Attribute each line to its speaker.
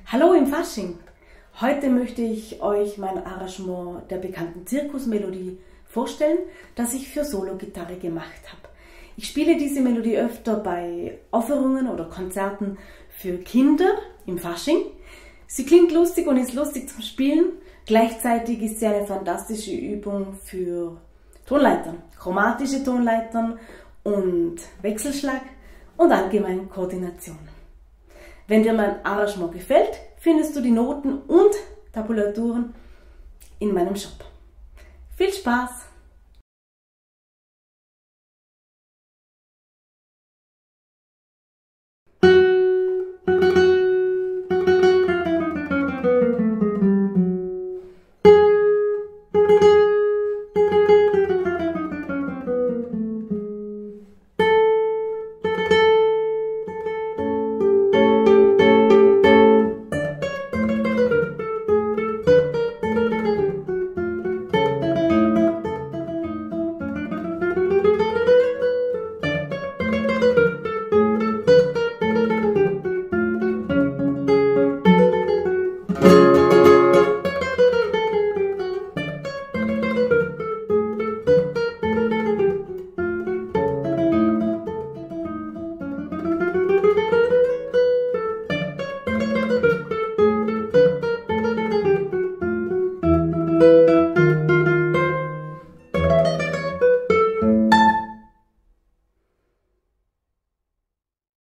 Speaker 1: Hallo im Fasching! Heute möchte ich euch mein Arrangement der bekannten Zirkusmelodie vorstellen, das ich für Solo-Gitarre gemacht habe. Ich spiele diese Melodie öfter bei Aufführungen oder Konzerten für Kinder im Fasching. Sie klingt lustig und ist lustig zum Spielen. Gleichzeitig ist sie eine fantastische Übung für Tonleitern, chromatische Tonleitern und Wechselschlag und allgemein Koordination. Wenn dir mein Arrangement gefällt, findest du die Noten und Tabulaturen in meinem Shop. Viel Spaß!